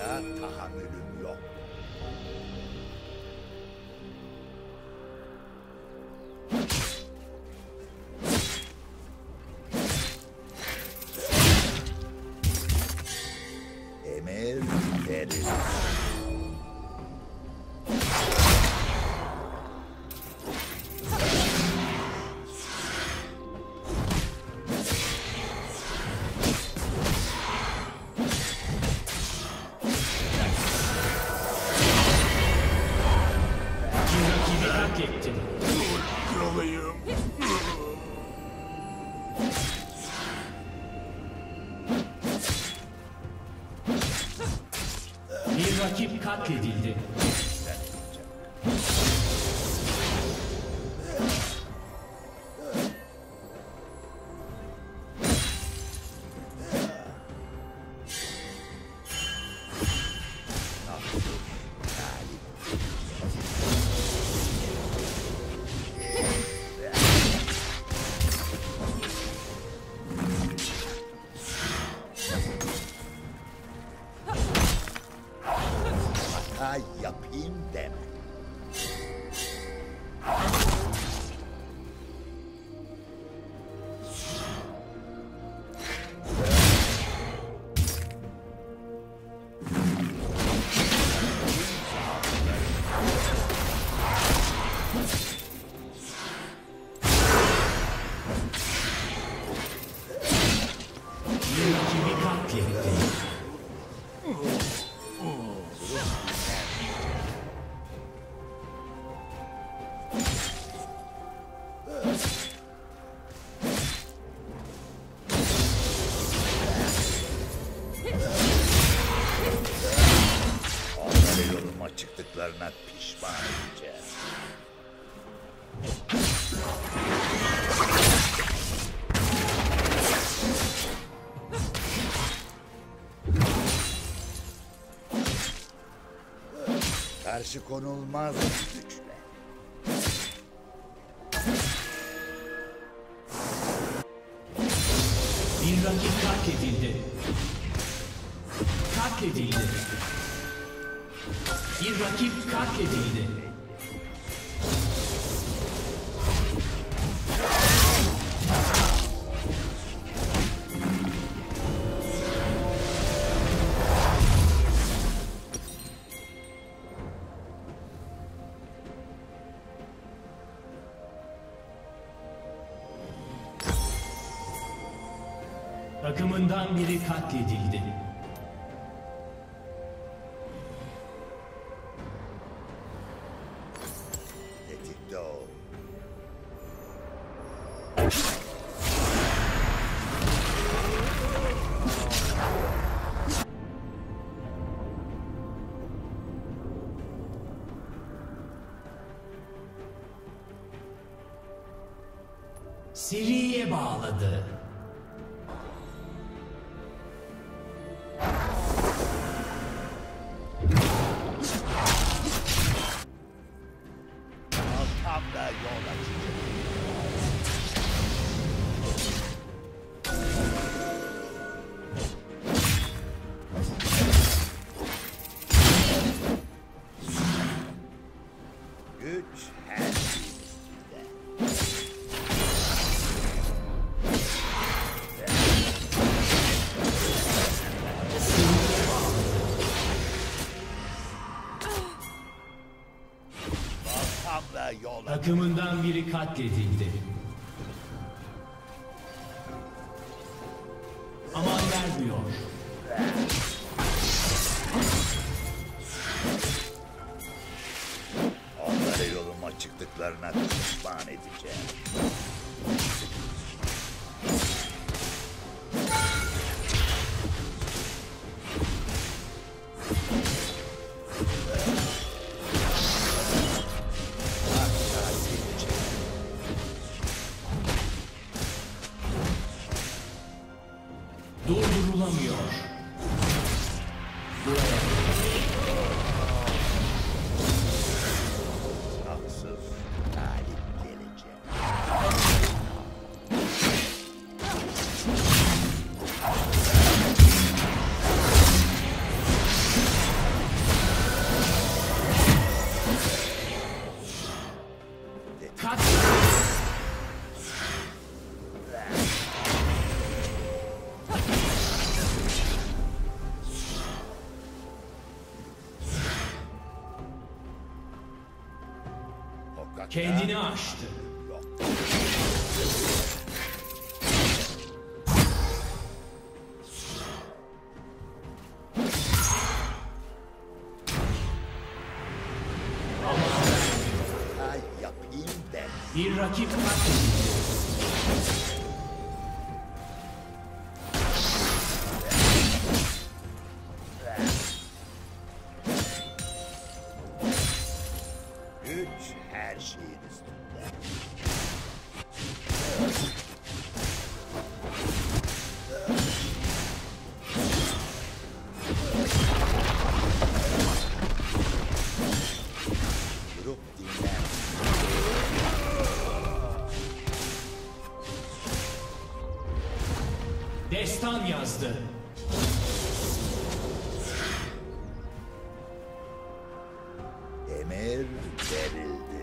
Acıya tahammülüm yok. Emir verir. Bir rakip katledildi. Hata yapayım deme. Bir rakibi katledildi. Onları yoluma çıktıklarına pişman edeceğim. Karşı konulmaz güçle. Bir rakip katledildi. Katledildi. Bir rakip katledildi. Takımından biri katledildi. Tetikte ol. Seriye bağladı. Tam da yol açacağım. Güç her şeyin üstünde. Tam da yol açacağım. Takımından biri katledildi. Aman vermiyor. Onları yoluma çıktıklarına pişman edeceğim. Hatta geçeceğim. Durdurulamıyor. Haksız galip gelecek. Kendini aştı. Ay yapayım ben. Bir rakip katledildi. Güç her şeyin üstünde. Durup dinlen. Destan yazdı. Emir verildi.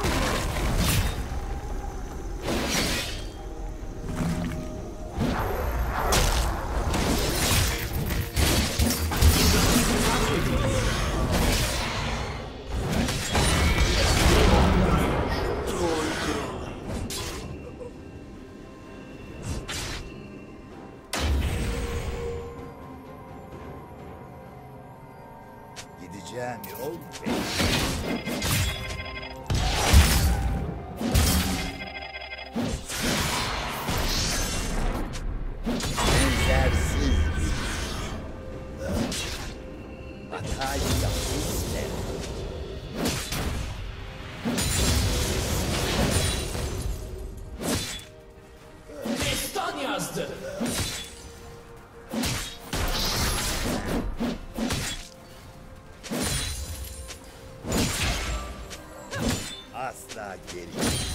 Gideceğim yol belli. Benzersiz bir hatayı yapayım ben. Destan yazdı. Asla geri.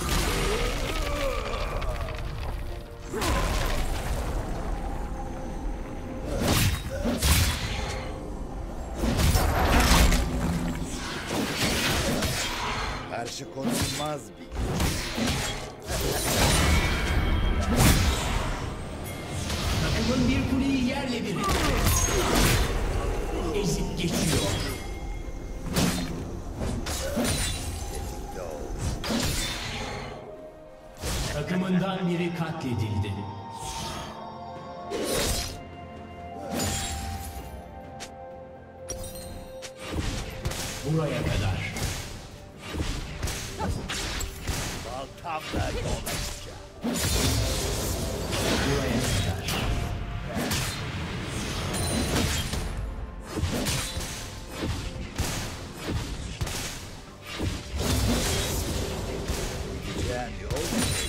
Karşı konulmaz bir Takımın bir kuleyi yerle bir etti. Ezip geçiyor. tetikte ol. Takımından biri katledildi. Buraya kadar. Baltamla yol açacağım. Buraya kadar. Gideceğim yol belli.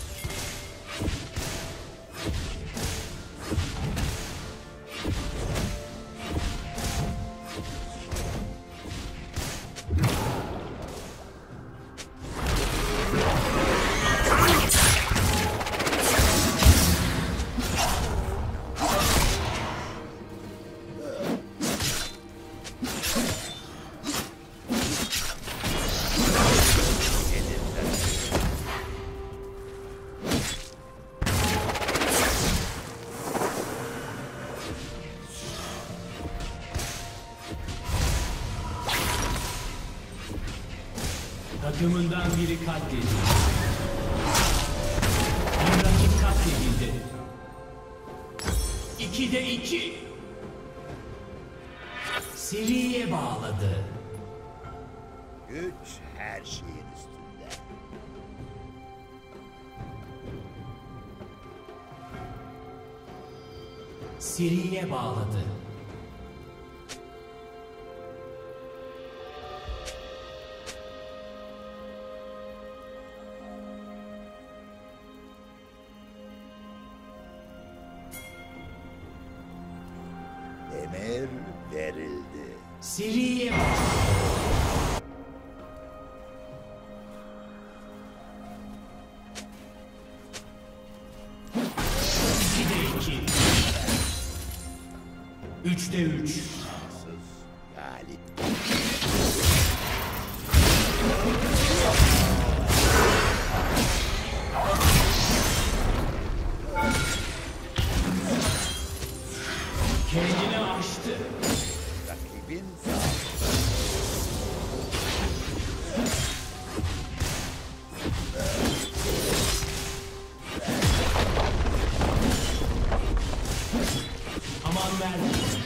Takımından biri katledildi. Bir rakip katledildi. 2'de 2. Seriye bağladı. Güç her şeyin üstünde. Seriye bağladı. Emir verildi. Seriye bağladı. İkide 2. 3'te 3. Sus, galip. Kendini aştı. Rakibin sağ. Aman vermiyor.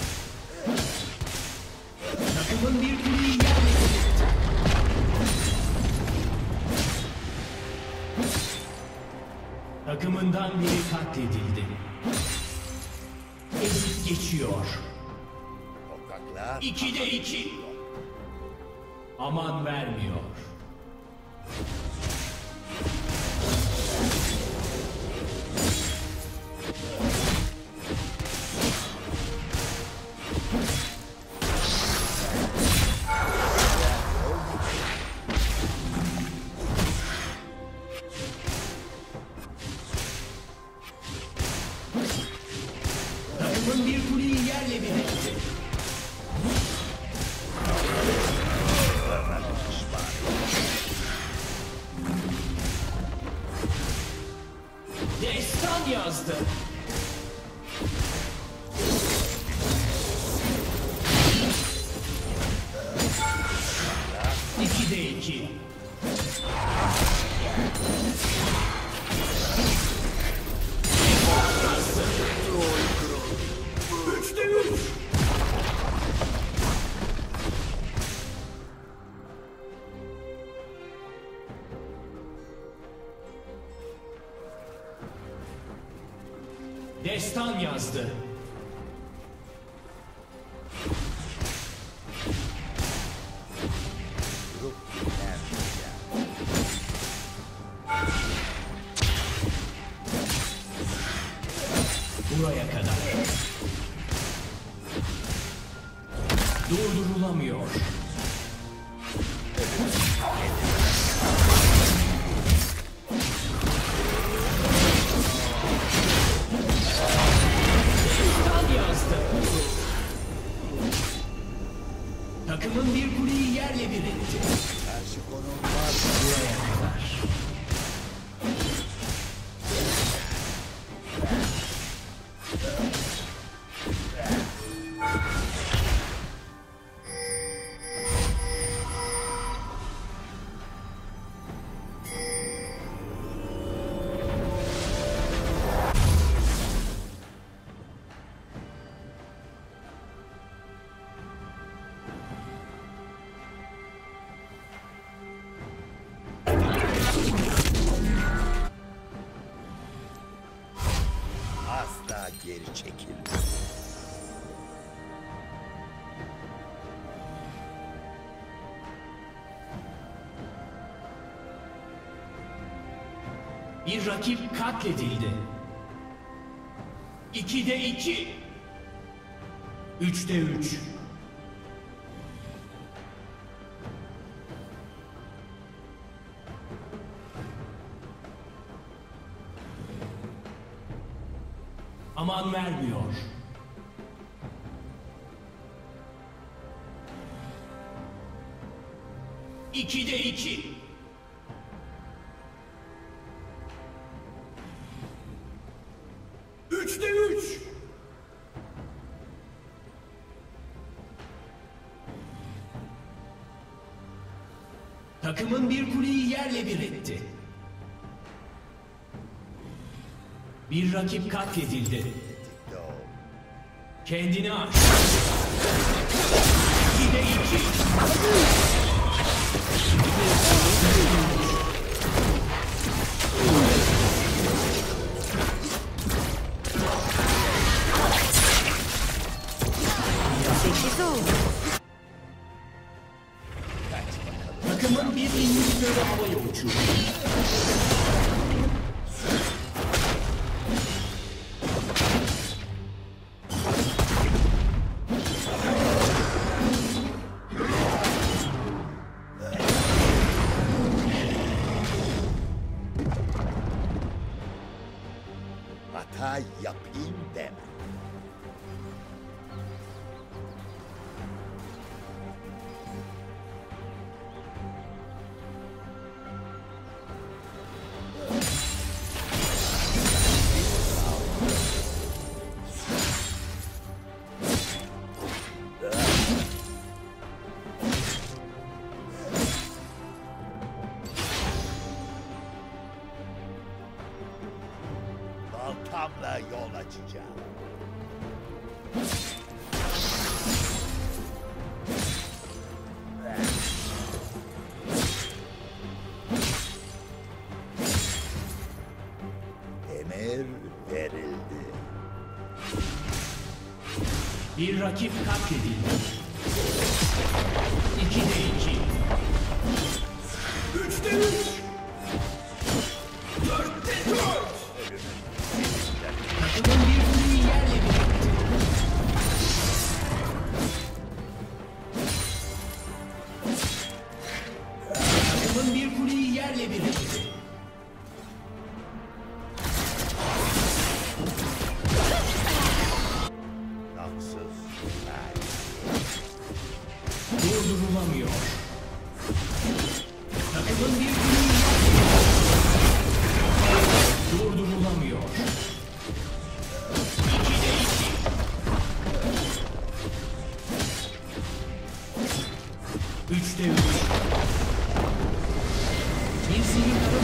Takımın bir kuleyi yerle bir etti. Takımından biri katledildi. Ezip geçiyor. Sokaklar 2'de 2. Aman vermiyor. Takımın bir kuleyi yerle bir etti. Destan yazdı. İki de iki. Üçte üç. Destan yazdı. durup dinlenmeyeceğim. Buraya kadar. Durdurulamıyor. Destan yazdı. Takımın bir kuleyi yerle bir etti. Karşı konum var. Buraya kadar. Asla geri çekilme. Bir rakip katledildi. 2'de 2. 3'te 3. Aman vermiyor. İkide 2. Üçte 3. Takımın bir kuleyi yerle bir etti. Bir rakip katledildi. Tetikte ol. Kendini aş. 2'de 2. Sessiz ol. Takımın bir inhibitörü havaya uçuyor. Hata yapayım deme. Baltamla yol açacağım. Bir rakip katledildi. 2'de 2. 3'te 3. 4'te 4. Takımın bir kuleyi yerle bir etti. Takımın bir kuleyi yerle bir etti. Haksız. Durdurulamıyor. Takımın bir kuleyi durdurulamıyor. 2'de 2. 3'te 3. Bir sihir